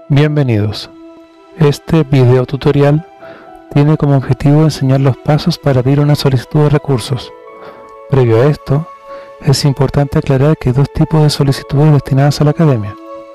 Bienvenidos. Este video tutorial tiene como objetivo enseñar los pasos para abrir una solicitud de recursos. Previo a esto, es importante aclarar que hay dos tipos de solicitudes destinadas a la academia.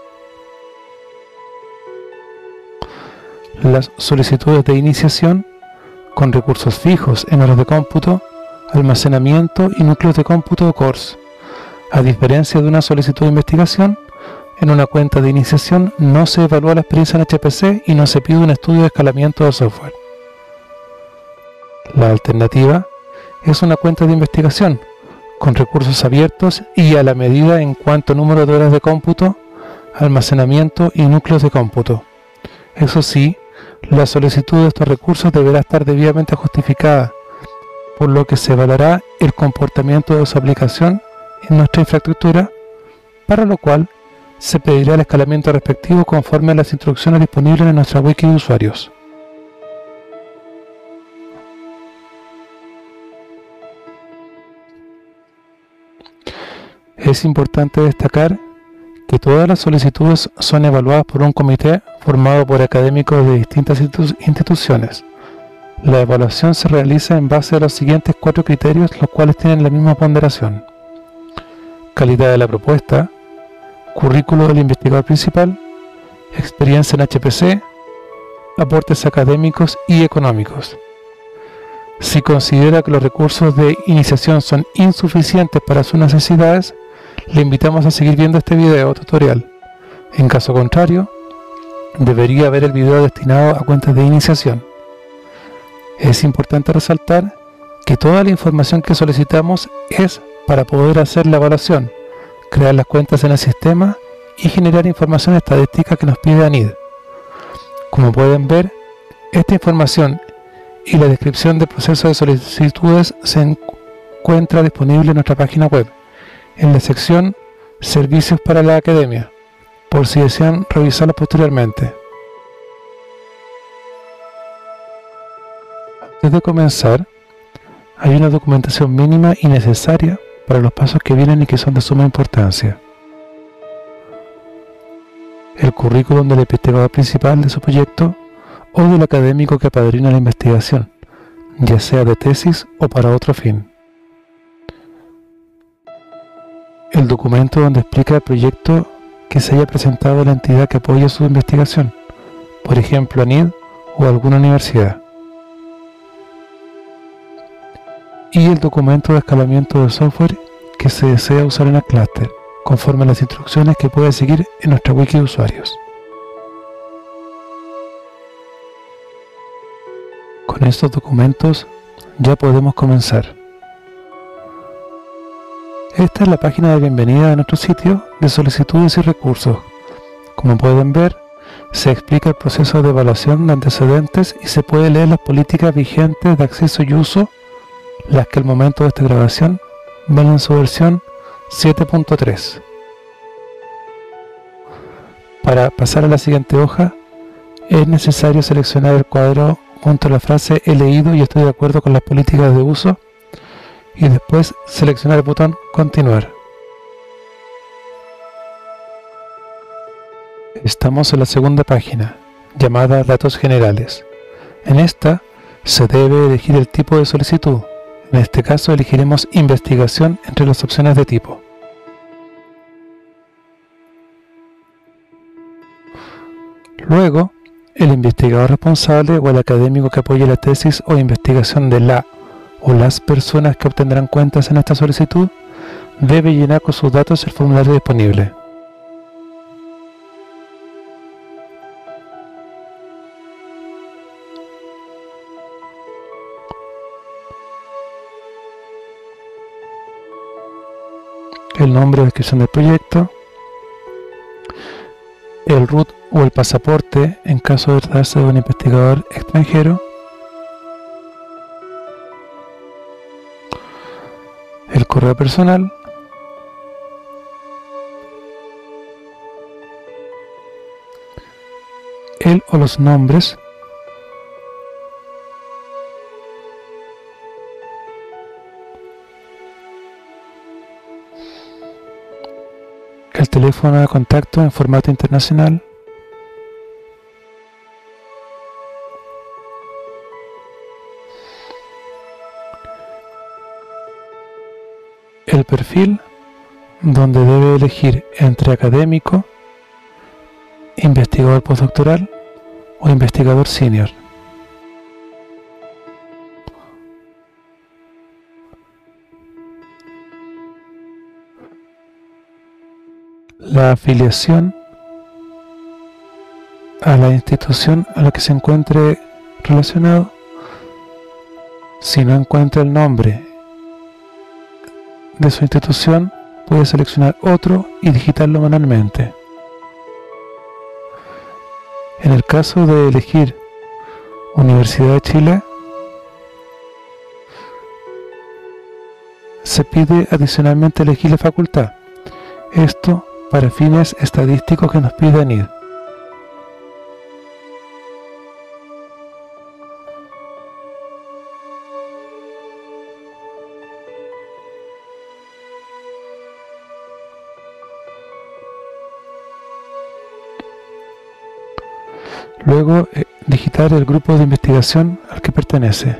Las solicitudes de iniciación, con recursos fijos en horas de cómputo, almacenamiento y núcleos de cómputo o cores. A diferencia de una solicitud de investigación, en una cuenta de iniciación no se evalúa la experiencia en HPC y no se pide un estudio de escalamiento del software. La alternativa es una cuenta de investigación, con recursos abiertos y a la medida en cuanto a número de horas de cómputo, almacenamiento y núcleos de cómputo. Eso sí, la solicitud de estos recursos deberá estar debidamente justificada, por lo que se evaluará el comportamiento de su aplicación en nuestra infraestructura, para lo cual se pedirá el escalamiento respectivo conforme a las instrucciones disponibles en nuestra wiki de usuarios. Es importante destacar que todas las solicitudes son evaluadas por un comité formado por académicos de distintas instituciones. La evaluación se realiza en base a los siguientes 4 criterios, los cuales tienen la misma ponderación: calidad de la propuesta, currículo del investigador principal, experiencia en HPC, aportes académicos y económicos. Si considera que los recursos de iniciación son insuficientes para sus necesidades, le invitamos a seguir viendo este video tutorial. En caso contrario, debería ver el video destinado a cuentas de iniciación. Es importante resaltar que toda la información que solicitamos es para poder hacer la evaluación, crear las cuentas en el sistema y generar información estadística que nos pide ANID. Como pueden ver, esta información y la descripción del proceso de solicitudes se encuentra disponible en nuestra página web, en la sección Servicios para la Academia, por si desean revisarlo posteriormente. Antes de comenzar, hay una documentación mínima y necesaria para los pasos que vienen y que son de suma importancia. El currículum del investigador principal de su proyecto o del académico que apadrina la investigación, ya sea de tesis o para otro fin. El documento donde explica el proyecto que se haya presentado a la entidad que apoya su investigación, por ejemplo ANID o alguna universidad. Y el documento de escalamiento del software que se desea usar en el clúster, conforme a las instrucciones que puede seguir en nuestra wiki de usuarios. Con estos documentos ya podemos comenzar. Esta es la página de bienvenida de nuestro sitio de solicitudes y recursos. Como pueden ver, se explica el proceso de evaluación de antecedentes y se puede leer las políticas vigentes de acceso y uso, las que al momento de esta grabación van en su versión 7.3. Para pasar a la siguiente hoja, es necesario seleccionar el cuadro junto a la frase "he leído y estoy de acuerdo con las políticas de uso", y después seleccionar el botón "continuar". Estamos en la segunda página, llamada Datos Generales. En esta se debe elegir el tipo de solicitud. En este caso elegiremos investigación entre las opciones de tipo. Luego, el investigador responsable o el académico que apoye la tesis o investigación de la o las personas que obtendrán cuentas en esta solicitud debe llenar con sus datos el formulario disponible. El nombre o descripción del proyecto, el root o el pasaporte en caso de tratarse de un investigador extranjero, el correo personal, el o los nombres, el teléfono de contacto en formato internacional, el perfil, donde debe elegir entre académico, investigador postdoctoral o investigador senior. La afiliación a la institución a la que se encuentre relacionado. Si no encuentra el nombre de su institución, puede seleccionar otro y digitarlo manualmente. En el caso de elegir Universidad de Chile, se pide adicionalmente elegir la facultad. Esto para fines estadísticos que nos pide ANID. Luego, digitar el grupo de investigación al que pertenece.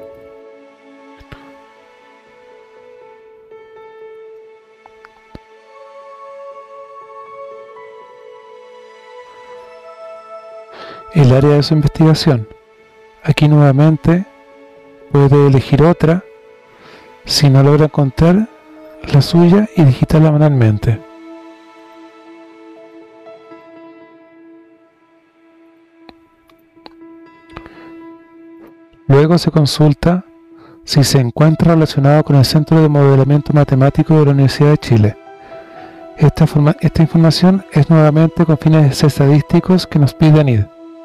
El área de su investigación. Aquí nuevamente puede elegir otra si no logra encontrar la suya y digitarla manualmente. Luego se consulta si se encuentra relacionado con el Centro de Modelamiento Matemático de la Universidad de Chile. Esta información es nuevamente con fines estadísticos que nos pide ANID.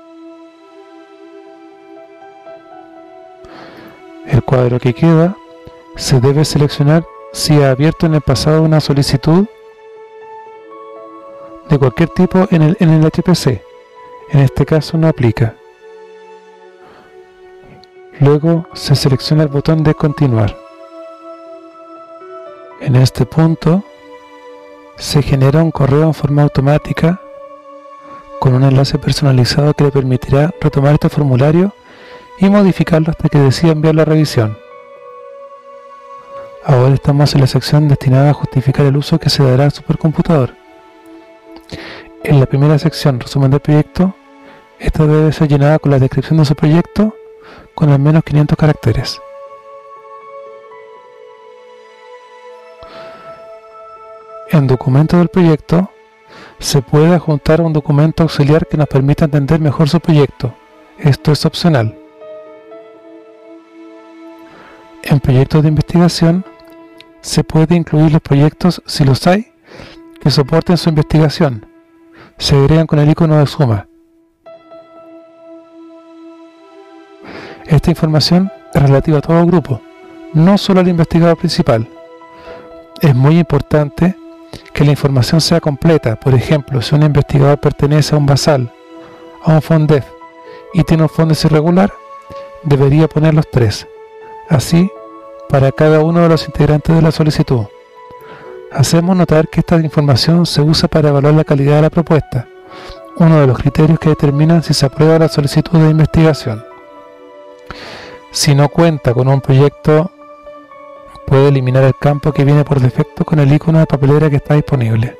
El cuadro que queda se debe seleccionar si ha abierto en el pasado una solicitud de cualquier tipo en el HPC. En este caso no aplica. Luego se selecciona el botón de continuar. En este punto se genera un correo en forma automática con un enlace personalizado que le permitirá retomar este formulario y modificarlo hasta que decida enviarlo a revisión. Ahora estamos en la sección destinada a justificar el uso que se dará al supercomputador. En la primera sección, resumen del proyecto, esta debe ser llenada con la descripción de su proyecto con al menos 500 caracteres. En documento del proyecto se puede adjuntar un documento auxiliar que nos permita entender mejor su proyecto. Esto es opcional. En proyectos de investigación se puede incluir los proyectos, si los hay, que soporten su investigación. Se agregan con el icono de suma. Esta información es relativa a todo el grupo, no solo al investigador principal. Es muy importante que la información sea completa. Por ejemplo, si un investigador pertenece a un basal, a un FONDEF y tiene un FONDES irregular, debería poner los tres. Así, para cada uno de los integrantes de la solicitud. Hacemos notar que esta información se usa para evaluar la calidad de la propuesta, uno de los criterios que determinan si se aprueba la solicitud de investigación. Si no cuenta con un proyecto, puede eliminar el campo que viene por defecto con el icono de papelera que está disponible.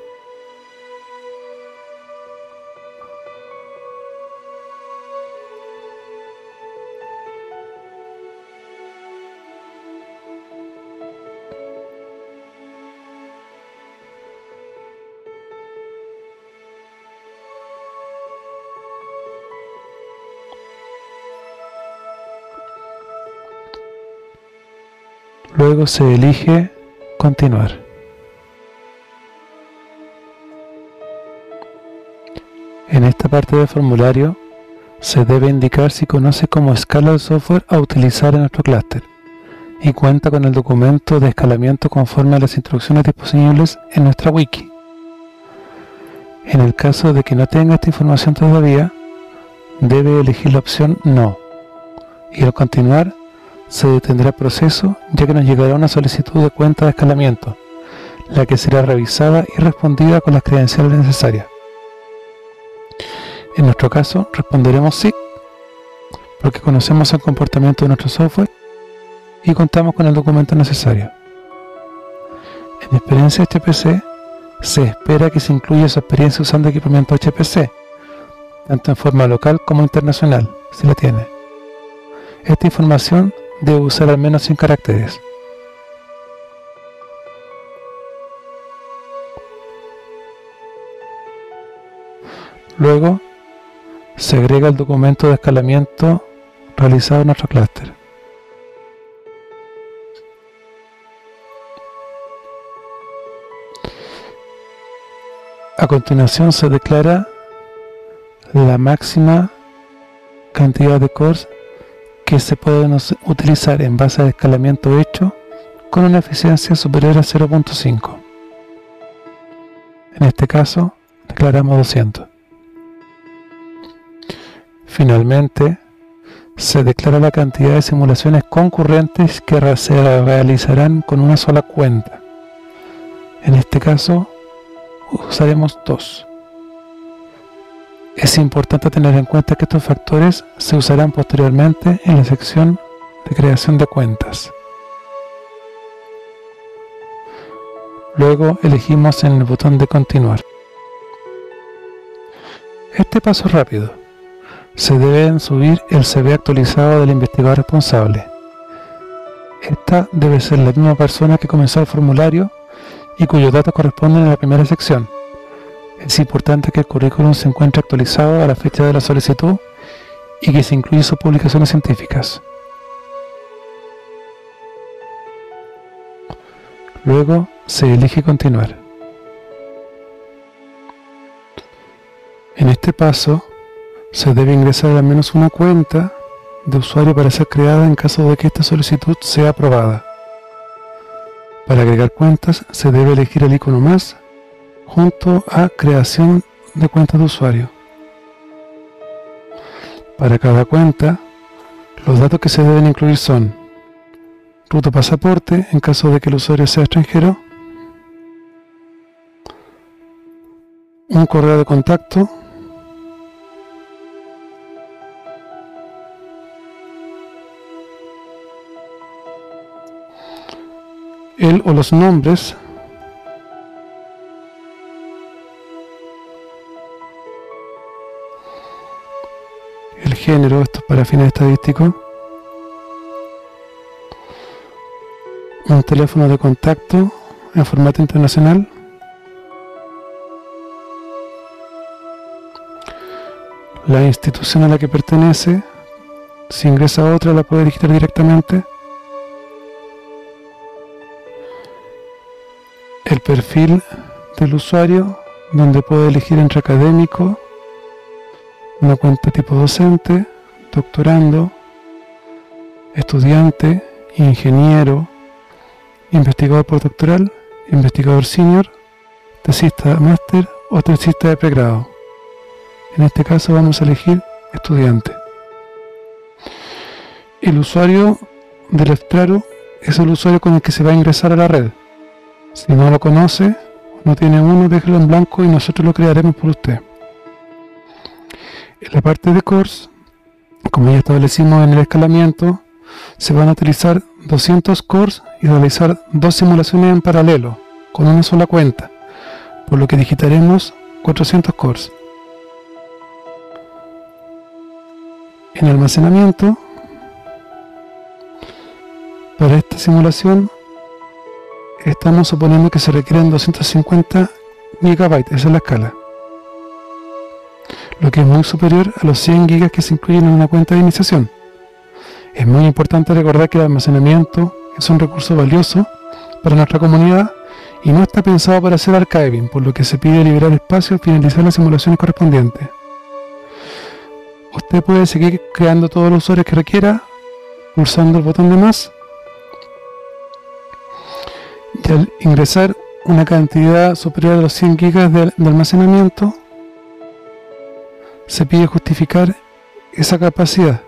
Luego se elige continuar. En esta parte del formulario se debe indicar si conoce como escala el software a utilizar en nuestro clúster y cuenta con el documento de escalamiento conforme a las instrucciones disponibles en nuestra wiki. En el caso de que no tenga esta información todavía, debe elegir la opción no, y al continuar se detendrá el proceso, ya que nos llegará una solicitud de cuenta de escalamiento, la que será revisada y respondida con las credenciales necesarias. En nuestro caso, responderemos sí, porque conocemos el comportamiento de nuestro software y contamos con el documento necesario. En experiencia HPC, se espera que se incluya su experiencia usando equipamiento HPC, tanto en forma local como internacional, si la tiene. Esta información debe usar al menos 100 caracteres. Luego, se agrega el documento de escalamiento realizado en nuestro clúster. A continuación se declara la máxima cantidad de cores que se pueden utilizar en base de escalamiento hecho con una eficiencia superior a 0.5. En este caso, declaramos 200. Finalmente, se declara la cantidad de simulaciones concurrentes que se realizarán con una sola cuenta. En este caso, usaremos 2. Es importante tener en cuenta que estos factores se usarán posteriormente en la sección de creación de cuentas. Luego elegimos en el botón de continuar. Este paso es rápido. Se debe subir el CV actualizado del investigador responsable. Esta debe ser la misma persona que comenzó el formulario y cuyos datos corresponden a la primera sección. Es importante que el currículum se encuentre actualizado a la fecha de la solicitud y que se incluya sus publicaciones científicas. Luego se elige continuar. En este paso se debe ingresar al menos una cuenta de usuario para ser creada en caso de que esta solicitud sea aprobada. Para agregar cuentas se debe elegir el icono más junto a creación de cuentas de usuario. Para cada cuenta, los datos que se deben incluir son ruta pasaporte en caso de que el usuario sea extranjero, un correo de contacto, el o los nombres, el género, esto es para fines estadísticos, un teléfono de contacto en formato internacional, la institución a la que pertenece, si ingresa a otra la puede digitar directamente, el perfil del usuario, donde puede elegir entre académico, una cuenta tipo docente, doctorando, estudiante, ingeniero, investigador postdoctoral, investigador senior, tesista máster o tesista de pregrado. En este caso vamos a elegir estudiante. El usuario del Explaro es el usuario con el que se va a ingresar a la red. Si no lo conoce, no tiene uno, déjelo en blanco y nosotros lo crearemos por usted. En la parte de course, como ya establecimos en el escalamiento, se van a utilizar 200 cores y realizar 2 simulaciones en paralelo, con una sola cuenta, por lo que digitaremos 400 cores. En almacenamiento, para esta simulación, estamos suponiendo que se requieren 250 GB, esa es la escala, lo que es muy superior a los 100 GB que se incluyen en una cuenta de iniciación. Es muy importante recordar que el almacenamiento es un recurso valioso para nuestra comunidad y no está pensado para hacer archiving, por lo que se pide liberar espacio y finalizar las simulaciones correspondientes. Usted puede seguir creando todos los usuarios que requiera pulsando el botón de más, y al ingresar una cantidad superior a los 100 GB de almacenamiento se pide justificar esa capacidad.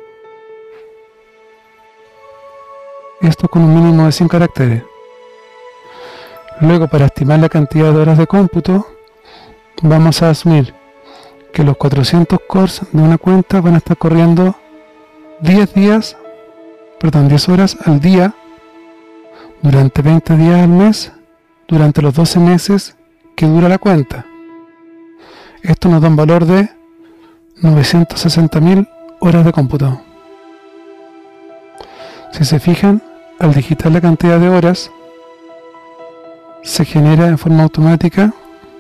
Esto con un mínimo de 100 caracteres. Luego, para estimar la cantidad de horas de cómputo, vamos a asumir que los 400 cores de una cuenta van a estar corriendo 10 horas al día durante 20 días al mes durante los 12 meses que dura la cuenta. Esto nos da un valor de 960.000 horas de cómputo. Si se fijan, al digitar la cantidad de horas, se genera en forma automática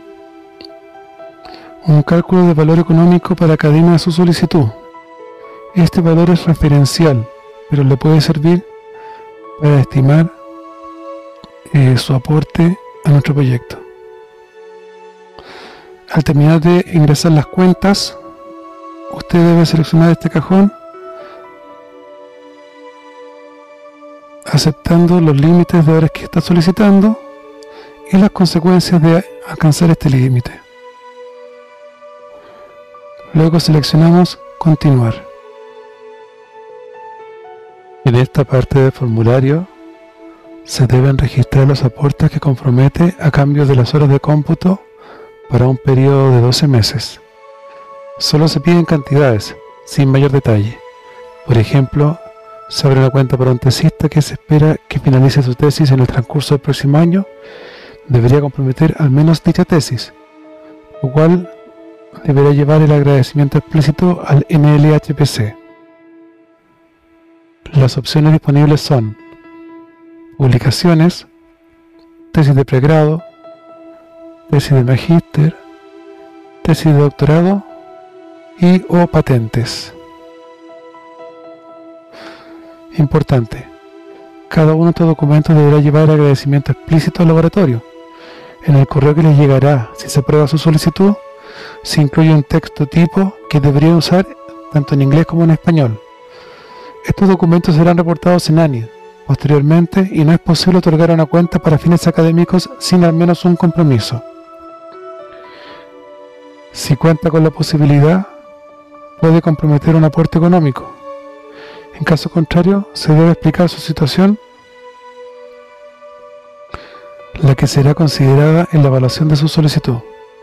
un cálculo de valor económico para cada una de su solicitud. Este valor es referencial, pero le puede servir para estimar su aporte a nuestro proyecto. Al terminar de ingresar las cuentas, usted debe seleccionar este cajón aceptando los límites de horas que está solicitando y las consecuencias de alcanzar este límite. Luego seleccionamos Continuar. En esta parte del formulario se deben registrar los aportes que compromete a cambio de las horas de cómputo para un periodo de 12 meses. Solo se piden cantidades, sin mayor detalle. Por ejemplo, se abre una cuenta para un tesista que se espera que finalice su tesis en el transcurso del próximo año. Debería comprometer al menos dicha tesis, lo cual deberá llevar el agradecimiento explícito al NLHPC. Las opciones disponibles son publicaciones, tesis de pregrado, tesis de magíster, tesis de doctorado y o patentes. Importante, cada uno de estos documentos deberá llevar agradecimiento explícito al laboratorio. En el correo que les llegará si se aprueba su solicitud, se incluye un texto tipo que debería usar tanto en inglés como en español. Estos documentos serán reportados en ANI posteriormente y no es posible otorgar una cuenta para fines académicos sin al menos un compromiso. Si cuenta con la posibilidad, puede comprometer un aporte económico. En caso contrario, se debe explicar su situación, la que será considerada en la evaluación de su solicitud.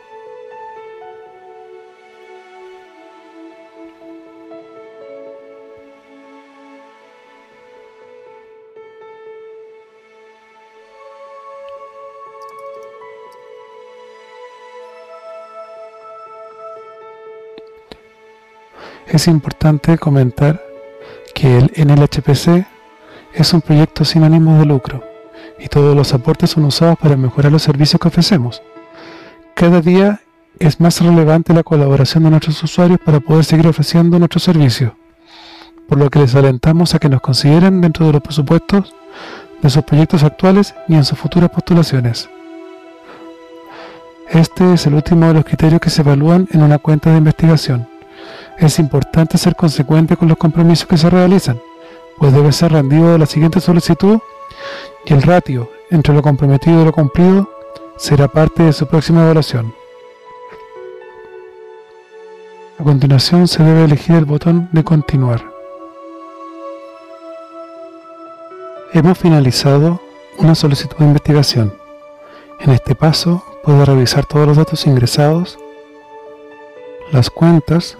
Es importante comentar que el NLHPC es un proyecto sin ánimo de lucro y todos los aportes son usados para mejorar los servicios que ofrecemos. Cada día es más relevante la colaboración de nuestros usuarios para poder seguir ofreciendo nuestros servicios, por lo que les alentamos a que nos consideren dentro de los presupuestos de sus proyectos actuales y en sus futuras postulaciones. Este es el último de los criterios que se evalúan en una cuenta de investigación. Es importante ser consecuente con los compromisos que se realizan, pues debe ser rendido de la siguiente solicitud y el ratio entre lo comprometido y lo cumplido será parte de su próxima evaluación. A continuación se debe elegir el botón de Continuar. Hemos finalizado una solicitud de investigación. En este paso puede revisar todos los datos ingresados, las cuentas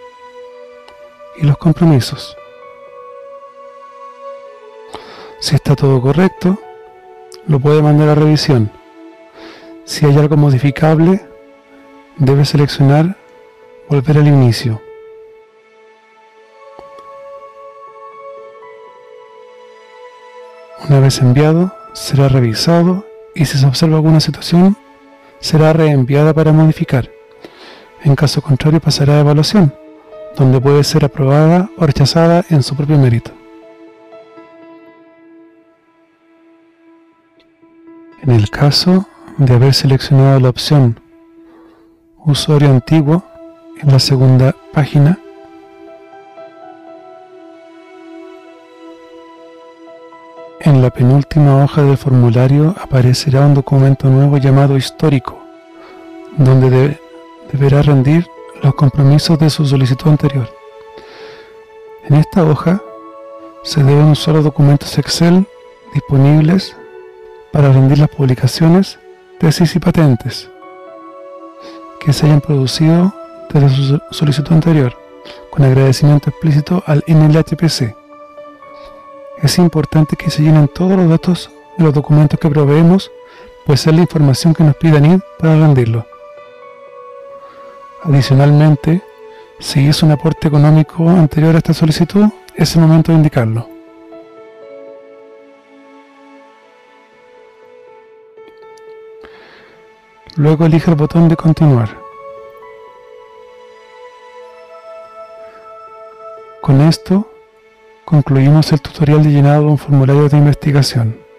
y los compromisos. Si está todo correcto, lo puede mandar a revisión. Si hay algo modificable, debe seleccionar Volver al inicio. Una vez enviado, será revisado y si se observa alguna situación, será reenviada para modificar. En caso contrario, pasará a evaluación, donde puede ser aprobada o rechazada en su propio mérito. En el caso de haber seleccionado la opción Usuario antiguo en la segunda página, en la penúltima hoja del formulario aparecerá un documento nuevo llamado Histórico, donde deberá rendir los compromisos de su solicitud anterior. En esta hoja se deben usar los documentos Excel disponibles para rendir las publicaciones, tesis y patentes que se hayan producido desde su solicitud anterior, con agradecimiento explícito al NLHPC. Es importante que se llenen todos los datos de los documentos que proveemos pues es la información que nos pide NID para rendirlo. Adicionalmente, si hizo un aporte económico anterior a esta solicitud, es el momento de indicarlo. Luego elige el botón de continuar. Con esto, concluimos el tutorial de llenado de un formulario de investigación.